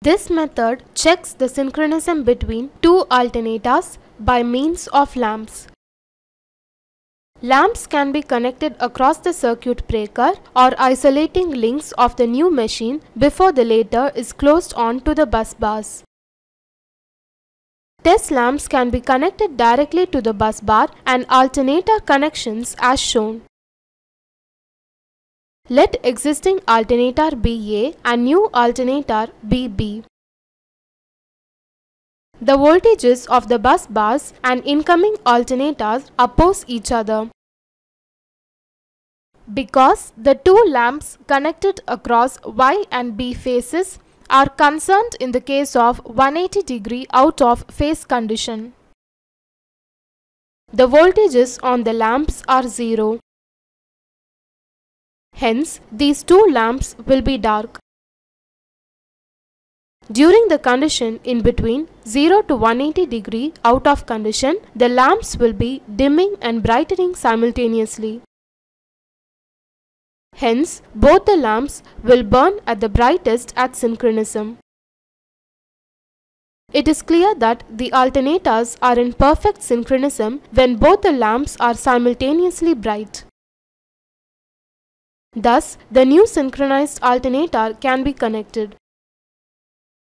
This method checks the synchronism between two alternators by means of lamps. Lamps can be connected across the circuit breaker or isolating links of the new machine before the later is closed on to the bus bars. Test lamps can be connected directly to the bus bar and alternator connections as shown. Let existing alternator be A and new alternator be B. The voltages of the bus bars and incoming alternators oppose each other. Because the two lamps connected across Y and B phases are concerned in the case of 180° out of phase condition. The voltages on the lamps are 0. Hence, these two lamps will be dark. During the condition in between 0 to 180° out of condition, the lamps will be dimming and brightening simultaneously. Hence, both the lamps will burn at the brightest at synchronism. It is clear that the alternators are in perfect synchronism when both the lamps are simultaneously bright. Thus, the new synchronized alternator can be connected.